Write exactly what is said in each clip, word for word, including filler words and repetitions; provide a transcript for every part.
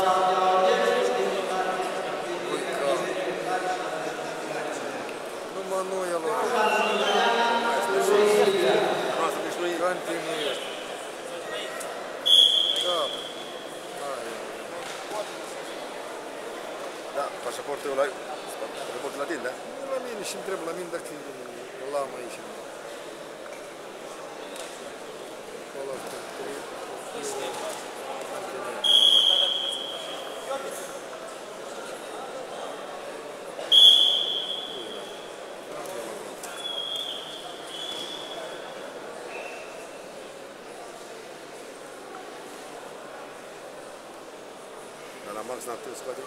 Numai nu el o continuie. Da. Da, pașaportul ăla, pașaportul la tine, da? La mine și-mi trebuie la mine dacă îl am aici. Acolo Dar la Max n-am putut scoate?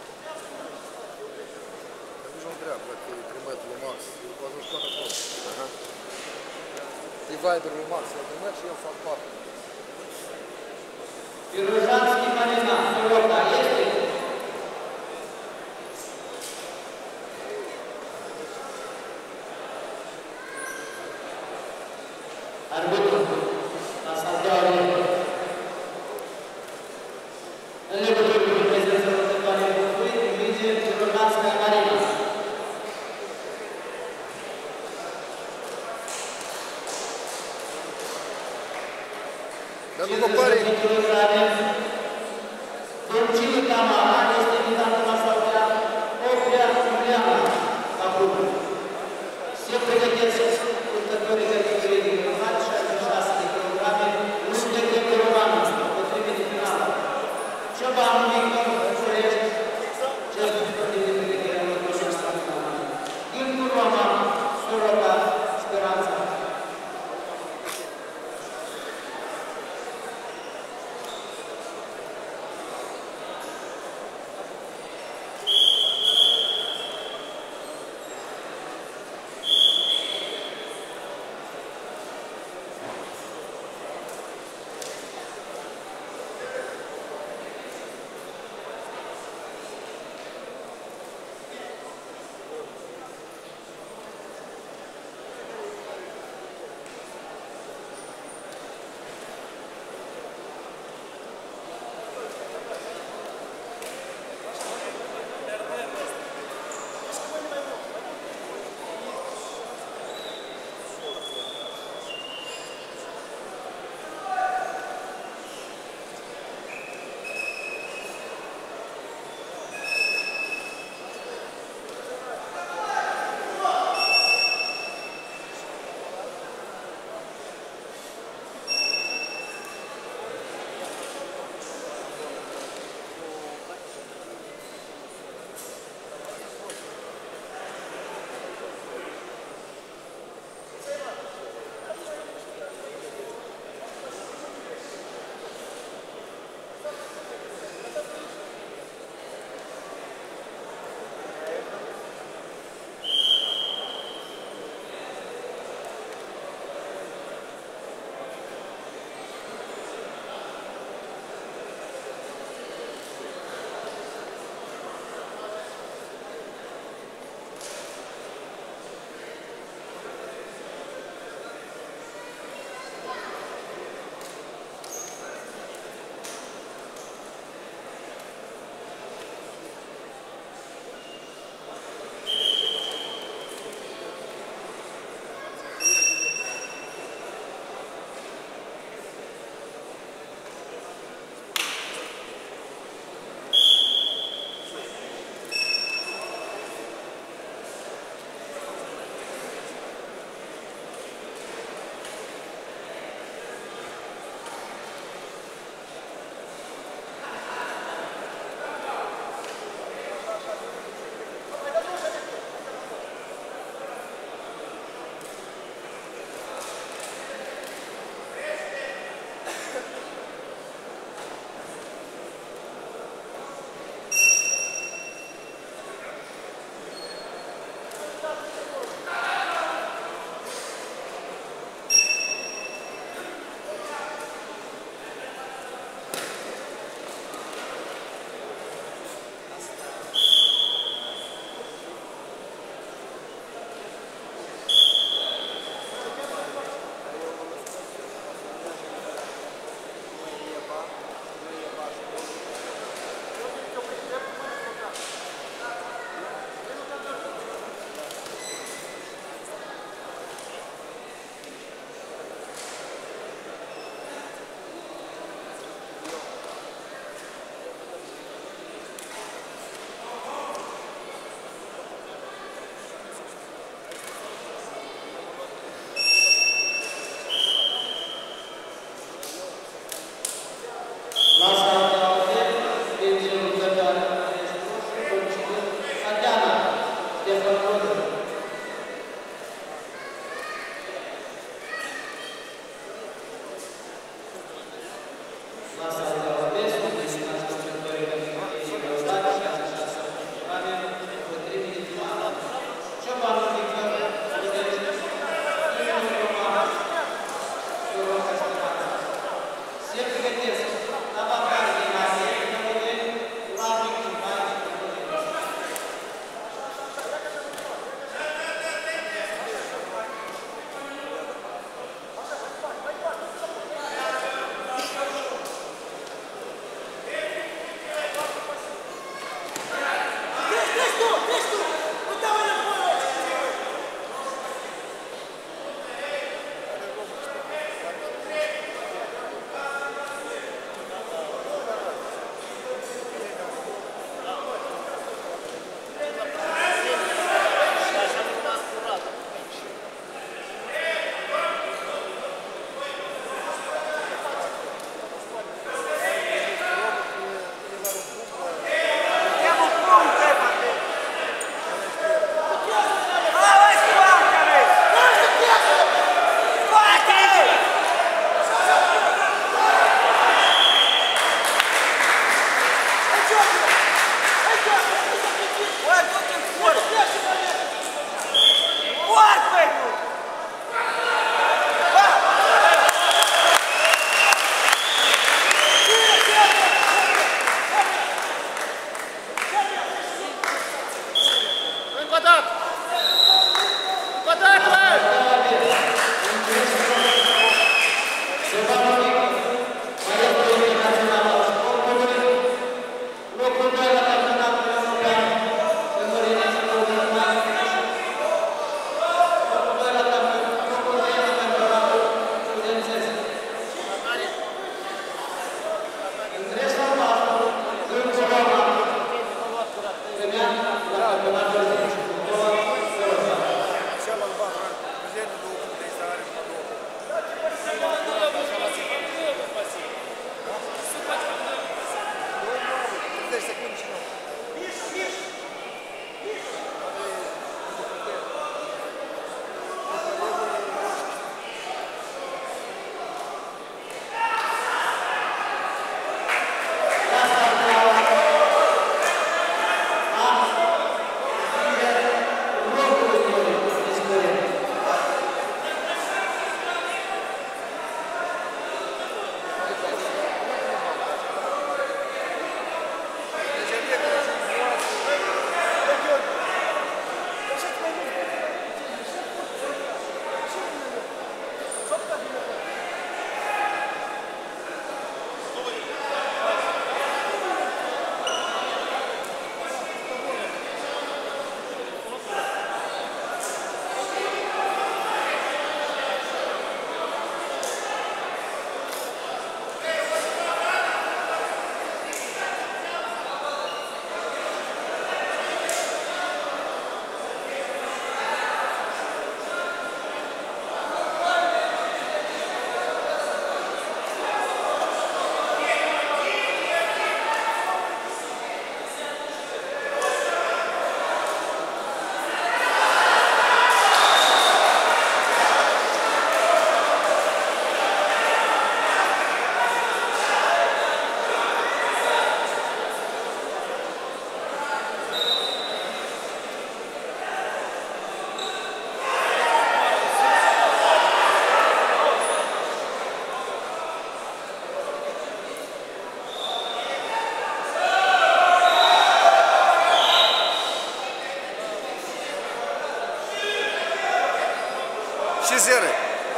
nici nu întreabă dacă e trimet lui Max. El poate să scoate acolo. Aha. E Viber lui Max, el trimet și el fac parte. Pirojanski Marina, Soroca, este? Arbitru, la salteaua în legătură cu prezența următoare grupului, învinge Pirojanski Marina. Dar nu mă pare... Domnul Tamara este invitat la saltea Oprea Iuliana acum. Se pregătesc următorii categorii de grămat, șaizeci și șase de kilograme, nu de grăbe romană, potrivit de finală. Ceva anumic, București, cel de pregătire a lor și națională. Din Curvama, Soroca, Speranța. Și zero.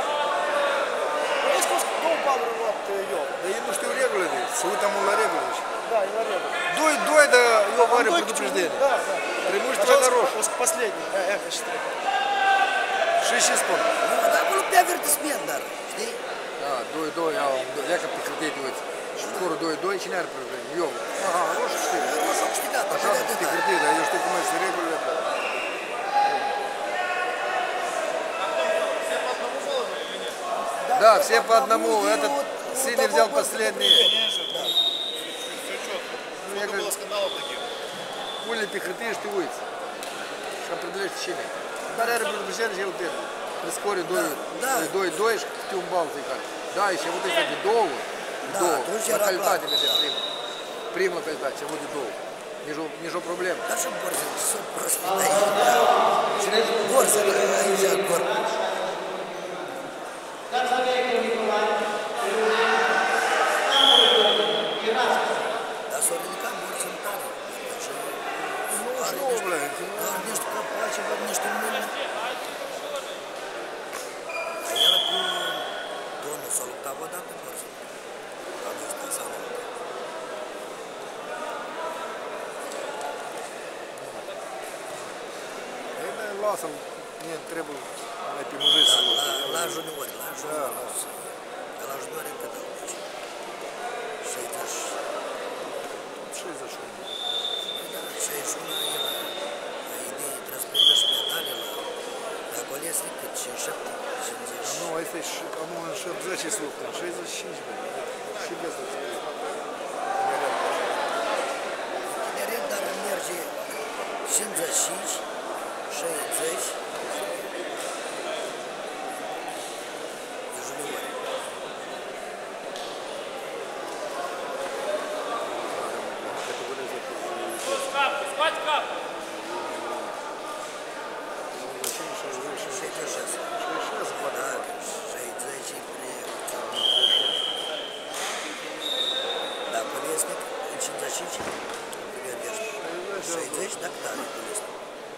Ai spus că două baluri luat eu. Dar ei nu știu regulile. Se uită mult la regulile. Да, и на ребра. doi doi, dar eu are Дой, предупреждение. Да, да. Преимущество на роșu. Последний. Это считай. Și și spun. Nu, dar acolo pe avertisment, dar, știi? Da, doi doi, au, ia că pe hârtie te uiți. Scorul doi doi, cine are probleme? Eu. Aha, roșu știu. Roșu am câștigat, Așa, așa de pe atâta. hârtie, dar eu știu cum este regulile. Да, все по одному. Этот синий взял последний. Сколько было скандалов таких? Пули пехоты, ты уйти. Что определяешь течение. Dar are предупреждение și eu te. Prescori doi doi doi și câte un bal fiecare. Da, și avut este de două. Da, două. atunci La era calitate clar. merge primă. Primă calitate, și avut de două. Nici o, nici o problemă. Dar și Borză, să prost aici. Borză, aici, acolo. Dar s-a ridicat Borză în tare. nouăzeci și nouă, bă. Are niște capaci, văd niște mâini. Dar el cu domnul s-a luptat odată Borză. Anul ăsta s-a luptat. Lasă-l, mie trebuie mai pe mujit să La, la juniori, la juniori. Da. La juniori încă dau. șaizeci. șaizeci și unu. șaizeci și unu el la idee trebuie să prindă și medale la acolo este cât? cincizeci și șapte? cincizeci. Nu, asta e și am în șaptezeci și opt, în șaizeci și cinci, bă. Și de asta. Tineret, dar merge cincizeci și cinci, șaizeci. De juniori. Categoria șaizeci, dacă da, e bun ăsta.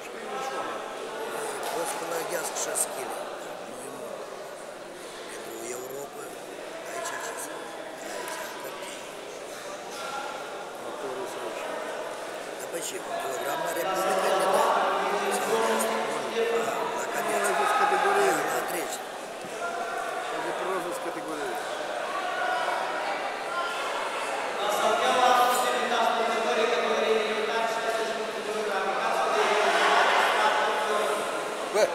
Poți până ghească șase kilograme. Nu e mult. Pentru Europa, aici ce să... Aici copii. Dar păi și, un kilogram la Republică, da? Sau de asta? La cadeți. La trece. De prost categorie. Bă,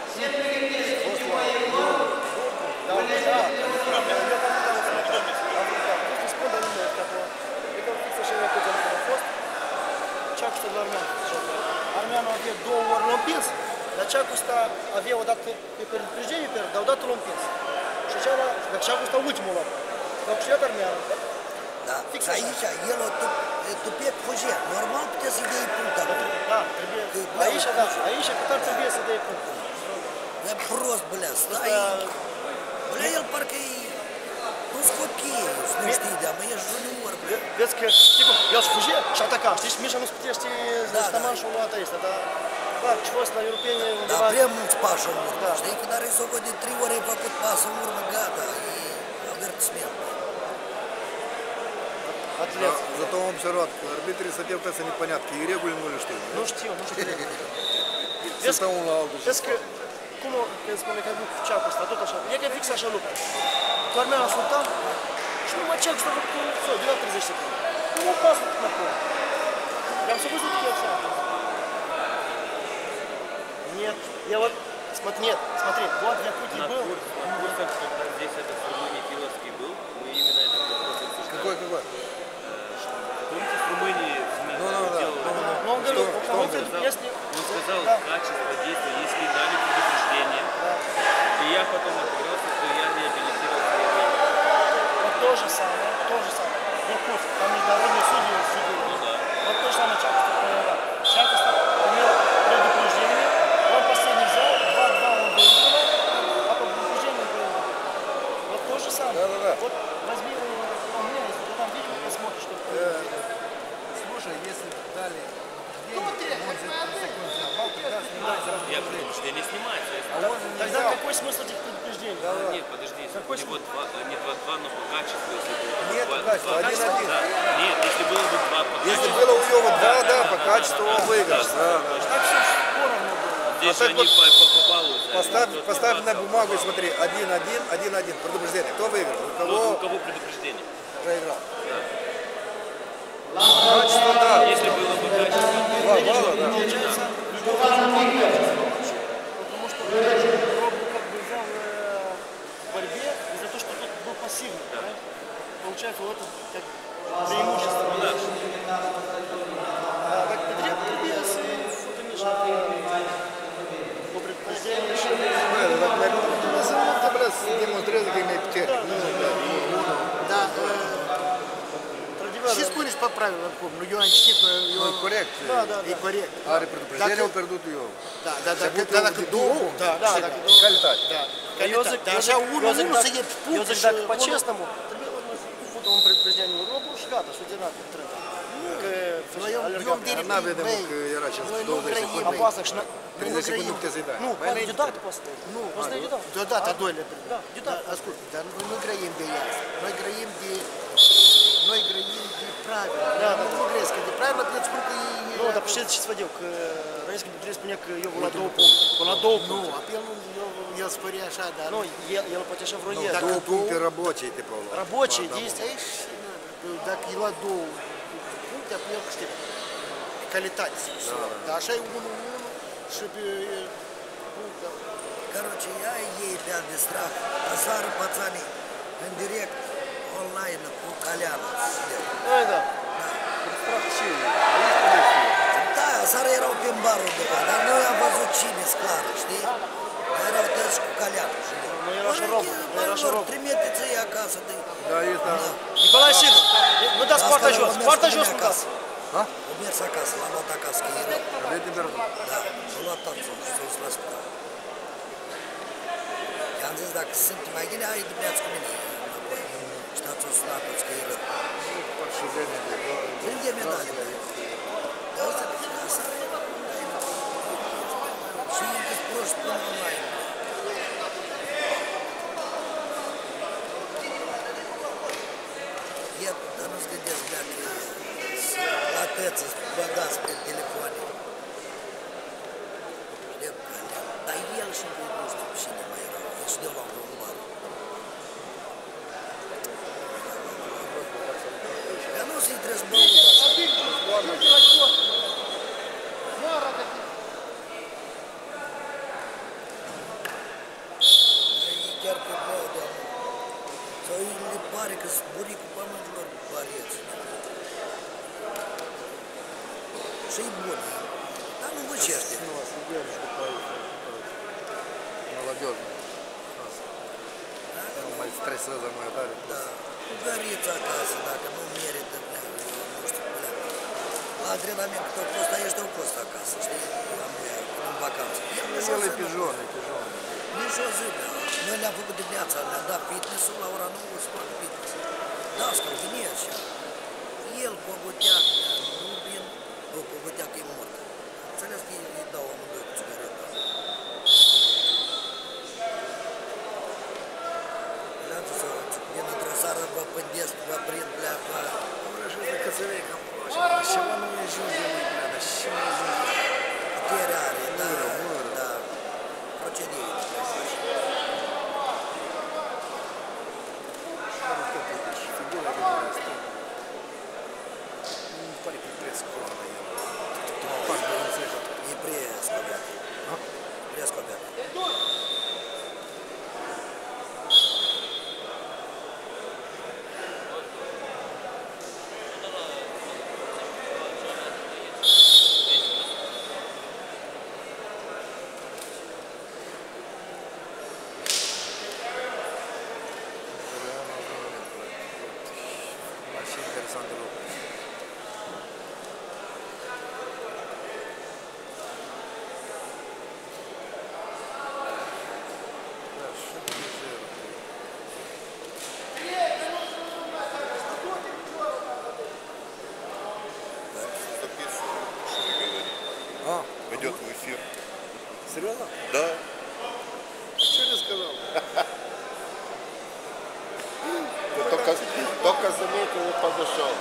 Armeanul avea două ori l-a împins, dar ceacul ăsta avea odată pe предупреждение, dar odată l-a împins. Și cealaltă, dar ceacul ăsta ultimul luat. L-a câștigat armeanul. Da, Fix aici, el o tupie fugea. Normal putea să-i dea punct acolo. Da, trebuie. Aici, da, aici chiar trebuie să dai punct. E prost, bălea, stai. Bălea, el parcă e... Nu-s copii, nu știi, dar mă, ești junior, bălea. Vezi că, știi cum, el și fugia și ataca. Știi, Mișa nu-ți putea ști Da, de taman și o luat ăsta, dar... Da, ce fost la europeni Dar undeva... prea mulți pași în urmă, Da. știi? Când are socă de trei ori ai făcut pas în urmă, gata, e avertisment. Atlet. Зато am observat că arbitrii stăteau ca să ne păneatcă, ei regulile nu le știu. Nu știu, nu știu. Se stau unul la altul și... Vezi că, cum o, când spune că a avut ceacul ăsta, tot așa, e că e fix așa luptă. Doar mi-am ascultat și nu mă ceac să fac cu fel, de la treizeci secunde. Nu mă pas înapoi. Я все вызову такие așa. Нет, я вот, смотри, нет, смотри, вот в Якутии На был. курс, на курсах, когда здесь этот в Румынии Филовский был, мы именно этот вопрос обсуждали. Какой, какой? Помните, в Румынии СМИ Ну, ну, да. делал? Но он говорил, Что- что он он говорит, сказал? если... Он сказал, Да. качество действия, если дали предупреждение, и я потом отыгрался, то я реабилитировал свое время. Вот то же самое, то же самое. Якутск, там международные судьи судили. Ну да. Вот то же самое Чакостов проиграл. Чакостов имел предупреждение, он последний взял, два-два он выиграл, а по предупреждению проиграл. Вот то же самое. Да-да-да. Вот возьми у меня, если ты там видео посмотришь, что Слушай, если дали Ну, вот деньги, он за тридцать секунд взорвал, тогда снимается Я предупреждение. предупреждение снимается. если- А он же не тогда взял. какой смысл этих предупреждений? Да, да. Нет, подожди, если Какой у него два, не два-два, но по качеству, если было бы Нет, два- качество, два- один-один. да. Нет, если было бы два по Если качеству, было у него два, да, по качеству он выиграл. Да, да. Так все поровну было. здесь А так они вот по, по, по баллу взяли. Поставь, Тот не поставь на пасал. бумагу и смотри, один-один, один-один, предупреждение. Кто выиграл? У Тот, кого у кого предупреждение. проиграл? Качество, да. Если было бы качество, Два балла, да. Получается, что важно выиграть. Потому что пробу как бы взял э, в борьбе из-за того, что тот был пассивный. Да. Получается, вот это как преимущество. Да. А, так, Петре, Петрес и Футамиша по предупреждению решили. Ты, блядь, демонстрирует, как имеет потерю. Да, Традивер, și spuneți pe правила cum, nu eu am citit, eu Ну, коррект. Да, да, e да. corect. Are предупреждение, Dacă- au pierdut eu. Da, da, Se dacă, avută dar un dacă de două, două, da, da, și- dacă Calitate. da, Dar eu zic, dar eu așa zic, eu unul, zic, unul dacă- să iei eu puncte zic, și dacă unul- по-честному, trebuie făcut un предупреждение în Europa și gata, și terminat treaba. Că Noi eu, eu alergat. am direct, N-a vedem băi, că era ce noi nu douăzeci grăim, secunde. băi. Apasă și na- treizeci secunde grăim. nu puteți să-i dai. Nu, Mai poate înainte. deodată poți să dai. Nu, Poți să dai deodată. deodată, a doilea Da, Dar, deodată. ascult, dar noi nu grăim de ea. Noi grăim de... Noi grăim de правила. Da, da. Nu grăiesc, că de правила pentru spun că e... Nu, dar știți ce să vă dic, că Răiescu București spunea că eu vă la două puncte. Vă la două Nu, puncte. apel nu, eu- el spărea așa, dar... Nu, el, el poate așa vreo el. dacă Două două- puncte răbocii, te probabil. Рабочие Aici, действия. dacă e luat două puncte, apel el câștigă. Calitate. Dar așa e unul unu și pe puncte. Короче, я ей пять без страх. Азар, пацаны, în direct, online, cu Caleanu. Ой, да. Da, aseară erau pe barul undeva, dar noi am văzut cine, clar, știi? Erau tăți cu Caleanu. Nu era și rob, nu era și rob. Trimiteți-i acasă. De... Da, este... Николай Сидор, ну да, Asta poarta l-am jos, mers poarta cu jos, mine nu acasă. Ha? Am mers acasă, l-am luat acasă, că e rău. Aveți temperatură? Da, am luat taxul și s-o la spital. I-am zis, dacă sunt mai bine, hai dimineață cu mine. Înapoi. Stați o sunat-o-ți că e rău. Паршивение. Prinde medalele. De asta, asta. ești până online. E, dar nu-ți gândesc dacă la tăță, băgați pe telefoane. Știu că alea. Dar el și nu știu cine mai erau. El și de la un bar. Dar nu să-i trebuie băut așa. Chiar că vreau, doamne. Sau îi le pare că sunt buricul pământilor pareți. Și-i bun. Dar nu văcește. Nu, să viergi după aici. Молодежь. Nu mai stresează mai tare. Da. Cu gărița acasă, dacă nu merită, nu știu, la antrenament cât au fost, aici au fost acasă, știi? În vacanță. El e pijon, e pijon. Nici o zi, da. Noi le-am făcut dimineața, le-am dat fitness-ul, la ora nouă să fac fitness. Da, scăl, vine așa. El pogotea, nu vin, o pogotea că e mort. Înțeles că îi dau amândoi cu țigareta. Le-am zis, vin într-o seară, vă pândesc, vă prind, pleacă. Am rășit de cățărei cam așa. Ceva nu mi ajunge, măi, brea, dar și mi ajunge. Putere are, da, da. Procedee de faci. Figura de care este. Nu pare că e prescură la el. Faci de înțeleg. E prescobeat. Prescobeat. Și interesant de lucru. Da, și de lejer. Записываю, что вы говорите. А, Пойдет в эфир. серьезно? Да. Что не сказал? Ты только, только заметил и подошел.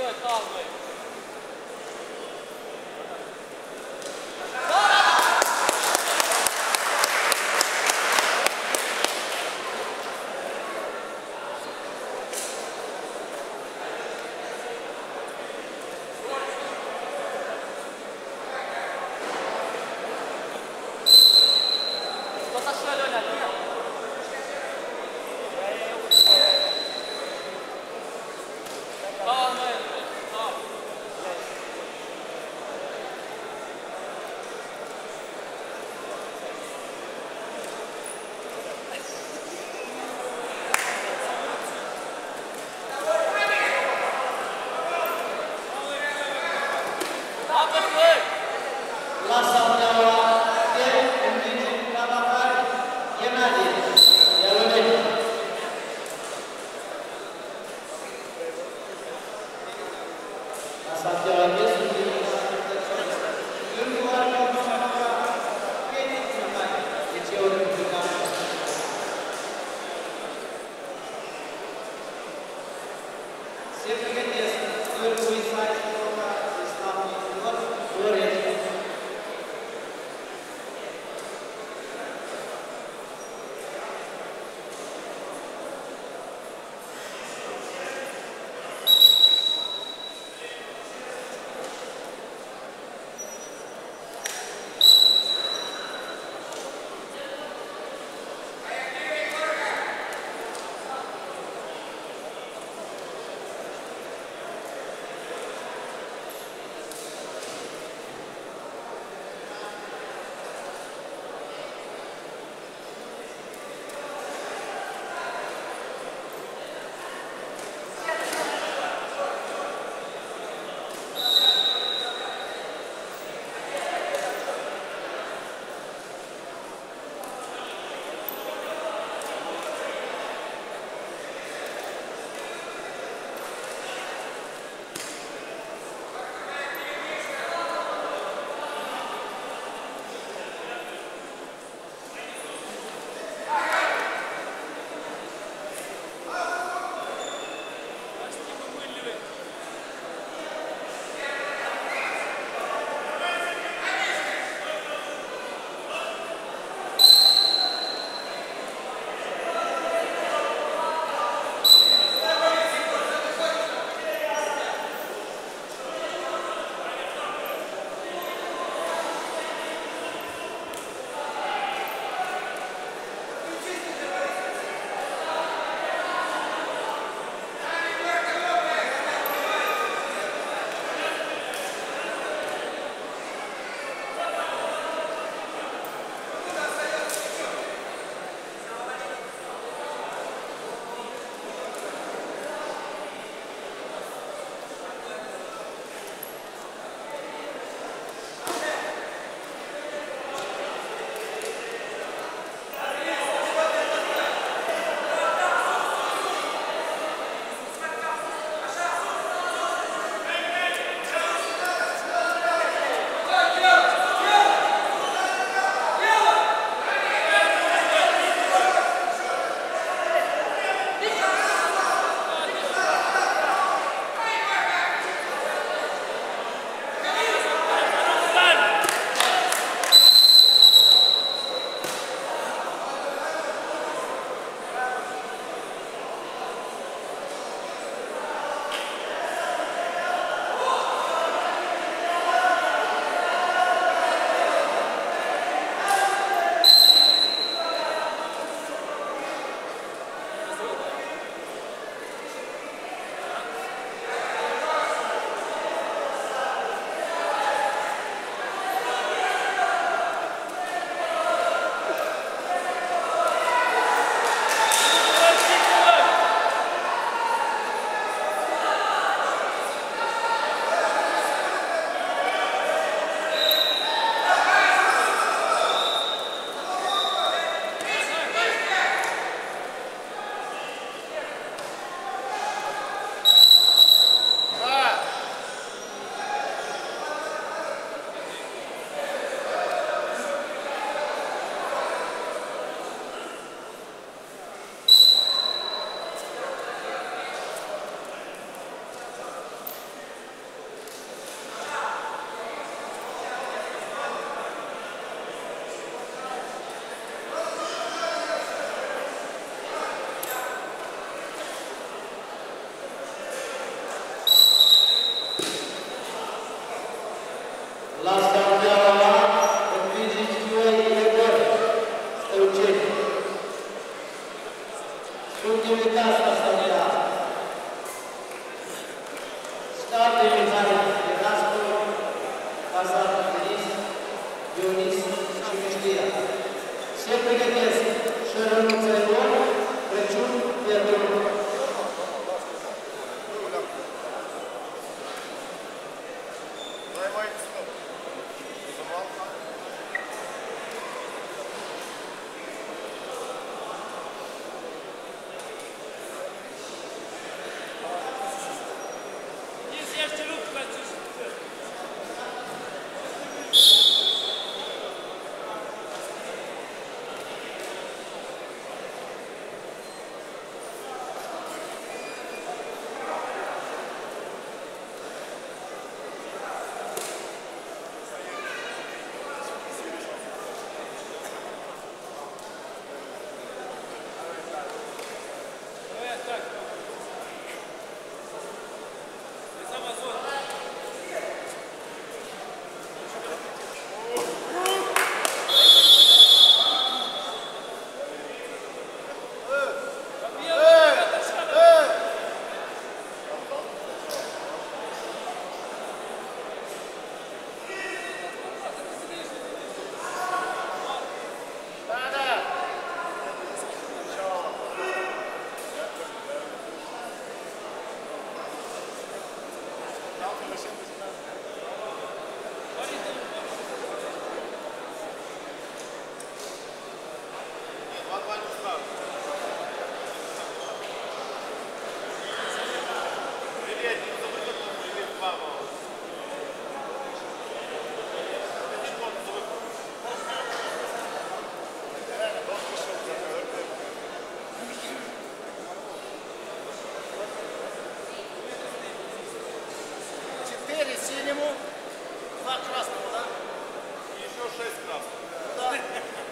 вперед, Талмы. Талмы. pregătesc și rănuțele lor, Crăciun, Pierdul. Четыре синему, два красному, да? Еще шесть красных. Да.